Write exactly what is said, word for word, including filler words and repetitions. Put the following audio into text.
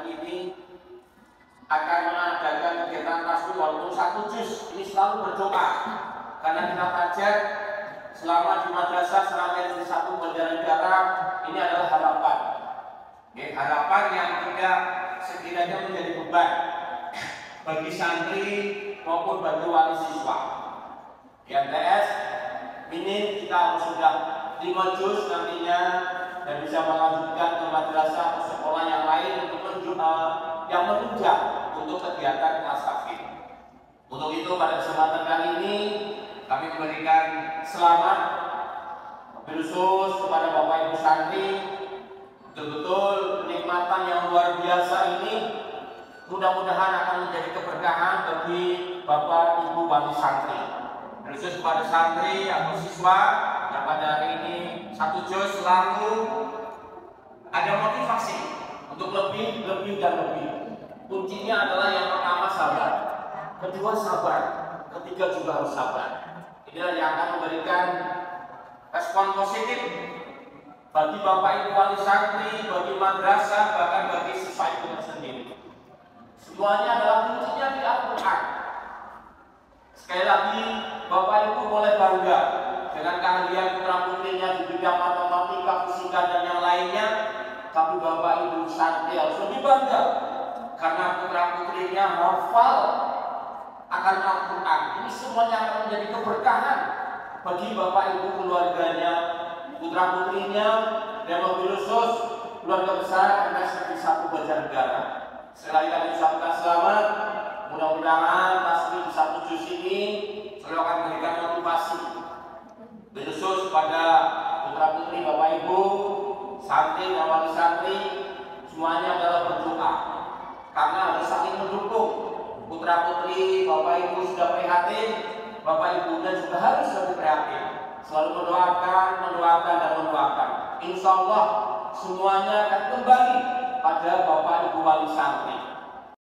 hari ini akan mengadakan kegiatan tasbih walaupun satu juz. Ini selalu berdoa karena kita target selama di madrasah selama di satu Banjarnegara ini adalah harapan. Oke, harapan yang tidak sekiranya menjadi beban bagi santri maupun bagi wali siswa. Di M T S ini kita harus sudah lima juz nantinya dan bisa melanjutkan ke madrasah atau sekolah yang lain untuk menjual yang menunjang untuk kegiatan kelas tahfidz. Untuk itu pada kesempatan kali ini kami memberikan selamat khusus kepada Bapak Ibu santri. Betul-betul kenikmatan yang luar biasa ini mudah-mudahan akan menjadi keberkahan bagi Bapak Ibu wali santri. Khusus kepada santri atau siswa yang pada hari ini satu juz selalu ada motivasi untuk lebih, lebih dan lebih. Kuncinya adalah yang pertama sabar, kedua sabar, ketiga juga harus sabar. Inilah yang akan memberikan respon positif bagi Bapak Ibu wali santri, bagi madrasah, bahkan bagi siswa itu sendiri. Semuanya adalah kuncinya di Al-Quran. Sekali lagi, Bapak Ibu boleh bangga dengan keahlian putra putrinya di bidang matematika, fisika dan yang lainnya. Tapi Bapak Ibu santri harus lebih bangga karena putra putrinya hafal akan Al-Quran. Ini semuanya akan menjadi keberkahan bagi Bapak Ibu keluarganya, putra putrinya, dan mobil khusus keluarga besar M S Negeri satu Banjarnegara. Sekali lagi ucapkan selamat. Mudah-mudahan tasbih satu juz ini selalu akan memberikan motivasi khusus kepada putra putri Bapak Ibu santri dan wali santri. Semuanya adalah berdoa karena harus saling mendukung. Putra putri Bapak Ibu sudah prihatin, Bapak Ibunya juga harus lebih prihatin. Selalu mendoakan, mendoakan dan mendoakan. Insya Allah semuanya akan kembali pada Bapak Ibu wali santri.